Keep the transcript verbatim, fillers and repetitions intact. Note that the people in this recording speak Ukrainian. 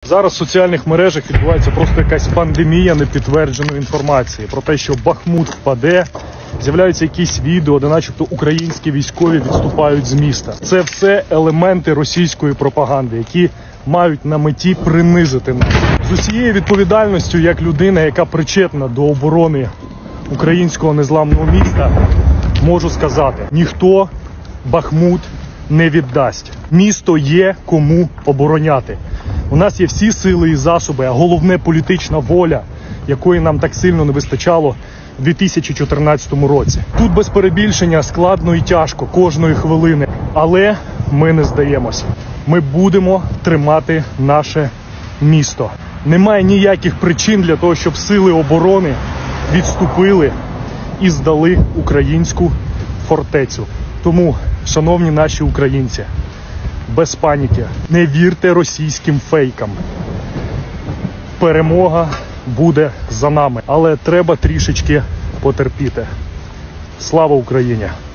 Зараз в соціальних мережах відбувається просто якась пандемія непідтвердженої інформації про те, що Бахмут впаде. З'являються якісь відео, де начебто українські військові відступають з міста. Це все елементи російської пропаганди, які мають на меті принизити нас. З усією відповідальністю, як людина, яка причетна до оборони українського незламного міста, можу сказати, ніхто Бахмут не віддасть. Місто є кому обороняти. У нас є всі сили і засоби, а головне політична воля, якої нам так сильно не вистачало у дві тисячі чотирнадцятому році. Тут без перебільшення складно і тяжко кожної хвилини, але ми не здаємося. Ми будемо тримати наше місто. Немає ніяких причин для того, щоб сили оборони відступили і здали українську фортецю. Тому, шановні наші українці, без паніки, не вірте російським фейкам. Перемога буде за нами, але треба трішечки потерпіти. Слава Україні!